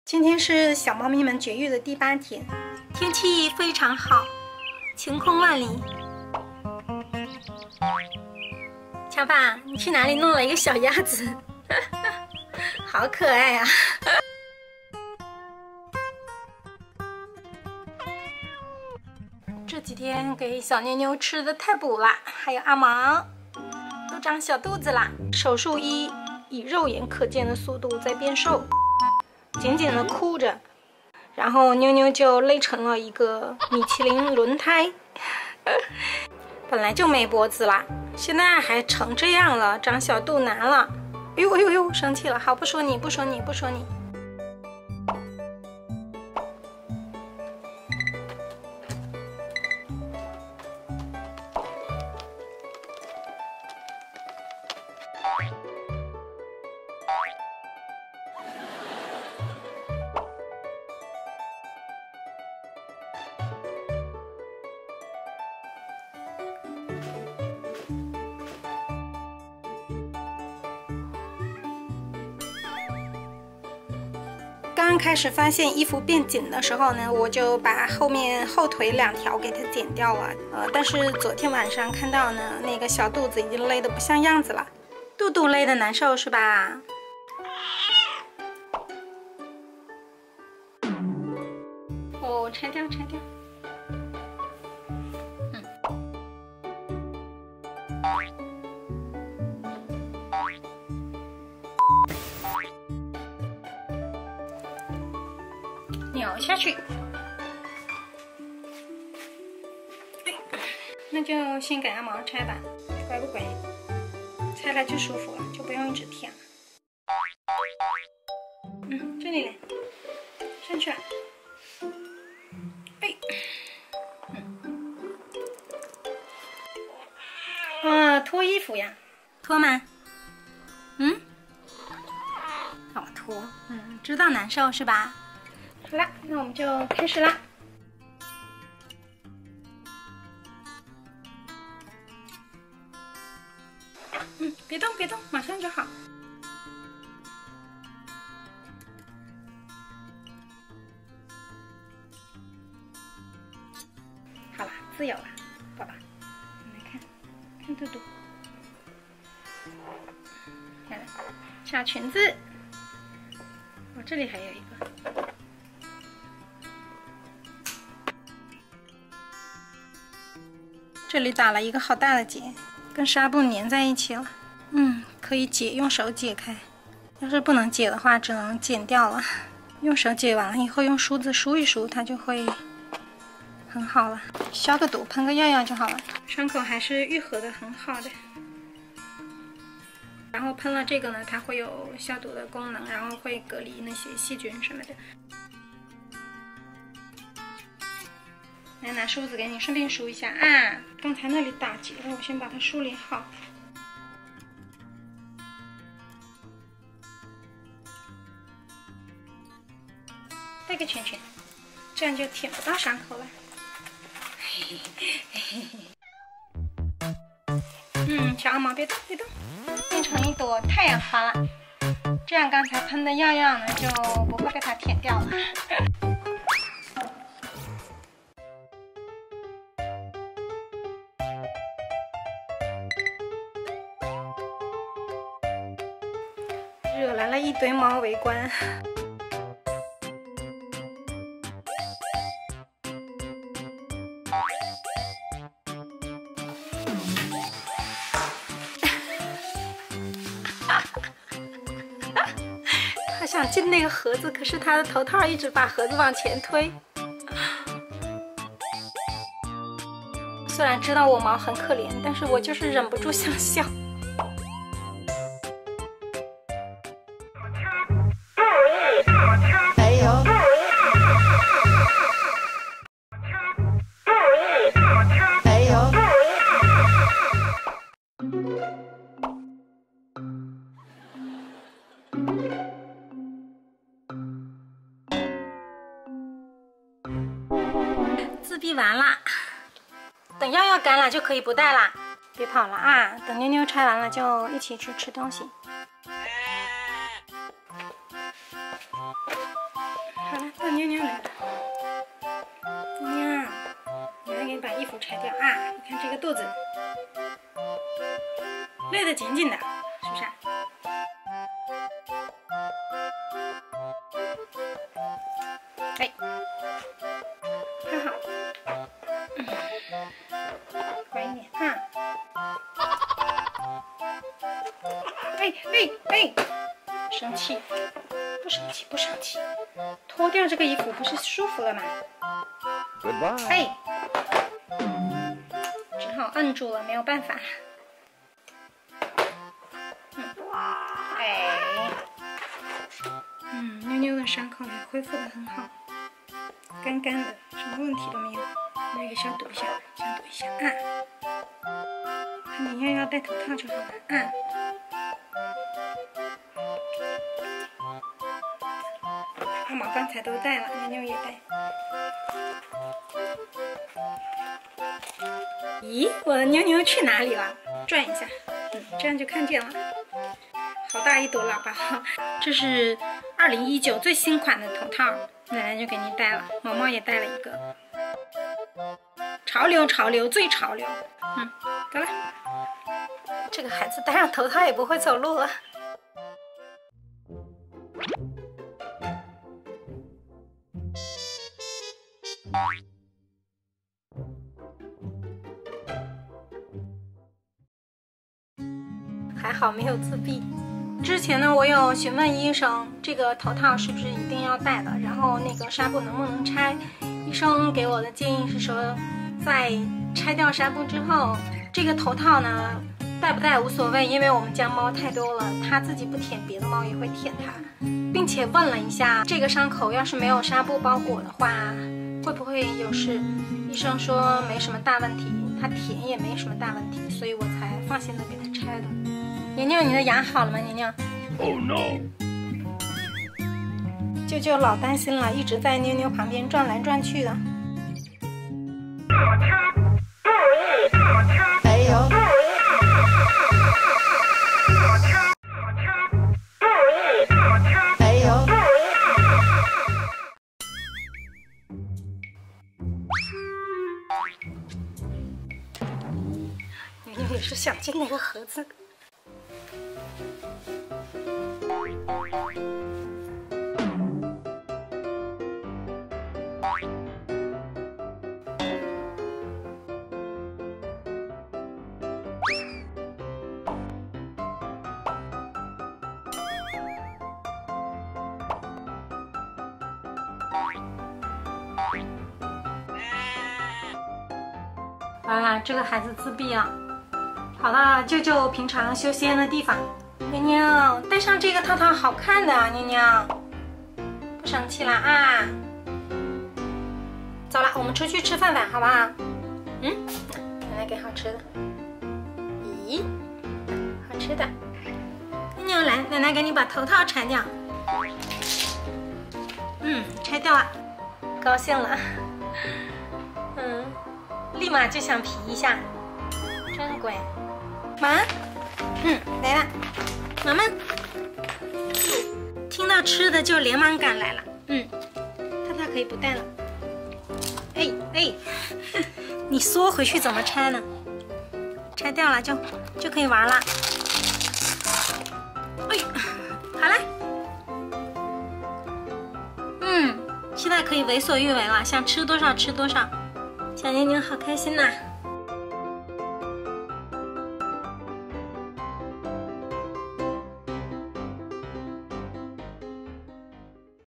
今天是小猫咪们绝育的第8天，天气非常好，晴空万里。乔爸，你去哪里弄了一个小鸭子？好可爱啊！这几天给小妞妞吃的太补了，还有阿毛都长小肚子啦。手术医以肉眼可见的速度在变瘦，紧紧的箍着，然后妞妞就勒成了一个米其林轮胎。本来就没脖子啦，现在还成这样了，长小肚腩了。哎呦哎呦呦，生气了！好，不说你，不说你，不说你。刚开始发现衣服变紧的时候呢，我就把后腿2条给它剪掉了。但是昨天晚上看到呢，那个小肚子已经勒得不像样子了，肚肚勒得难受是吧？哦，拆掉，拆掉。扭下去，那就先给阿毛拆吧，乖不乖？拆了就舒服了，就不用一直舔了。这里来，上去了。脱衣服呀？脱吗？好脱。知道难受是吧？好了，那我们就开始啦。别动别动，马上就好。好了，自由了，宝宝。我们来看，看肚肚。看，小裙子。这里还有一个。这里打了一个好大的结，跟纱布粘在一起了。可以解，用手解开。要是不能解的话，只能剪掉了。用手解完了以后，用梳子梳一梳，它就会很好了。消个毒，喷个药药就好了。伤口还是愈合的很好的。然后喷了这个呢，它会有消毒的功能，然后会隔离那些细菌什么的。来，拿梳子给你顺便梳一下啊！刚才那里打结了，我先把它梳理好。带个圈圈，这样就舔不到伤口了。小阿毛别动别动，变成一朵太阳花了。这样刚才喷的药药呢，就不会被它舔掉了。惹来了一堆猫围观。他想进那个盒子，可是他的头套一直把盒子往前推。虽然知道我毛很可怜，但是我就是忍不住想笑。自闭完啦，等药药干了就可以不带啦。别跑了啊！等妞妞拆完了就一起去吃东西。 妞来了。妞妞，我来给你把衣服拆掉啊！你看这个肚子，勒得紧紧的，是不是？哎，很好。快一点啊！哎，生气，不生气，不生气，脱掉这个衣服不是舒服了吗？ Goodbye。 哎，只好摁住了，没有办法。妞妞的伤口也恢复得很好，干干的，什么问题都没有。那个消毒一下，消毒一下啊。看你要戴头套就好了啊。阿毛刚才都戴了，妞妞也戴。咦，我的妞妞去哪里了？转一下，这样就看见了。好大一朵喇叭！这是2019最新款的头套，奶奶就给你戴了，毛毛也戴了一个。潮流，潮流，最潮流！走了。这个孩子戴上头套也不会走路了。还好没有自闭。之前呢，我有询问医生，这个头套是不是一定要戴的，然后那个纱布能不能拆？医生给我的建议是说，在拆掉纱布之后，这个头套呢戴不戴无所谓，因为我们家猫太多了，它自己不舔，别的猫也会舔它，并且问了一下，这个伤口要是没有纱布包裹的话，会不会有事？医生说没什么大问题，它舔也没什么大问题，所以我才放心的给它拆的。妞妞，你的牙好了吗？妞妞 Oh no！ 舅舅老担心了，一直在妞妞旁边转来转去的。 哎呦！哎呦！ 妞妞也是想进那个盒子。啊，这个孩子自闭啊！好了，舅舅平常休闲的地方。妞妞，戴上这个套套好看的啊！妞妞，不生气了啊！走了，我们出去吃饭好不好？奶奶给好吃的。咦，好吃的。妞妞来，奶奶给你把头套拆掉。拆掉了，高兴了。立马就想皮一下，真乖。妈，来了，妈妈，听到吃的就连忙赶来了。套套可以不戴了。哎，你缩回去怎么拆呢？拆掉了就可以玩了。哎，好了。现在可以为所欲为了，想吃多少吃多少。小妞妞好开心呐！